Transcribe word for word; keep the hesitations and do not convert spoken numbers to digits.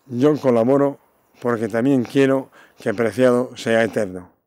Yo colaboro porque también quiero que Preciado sea eterno.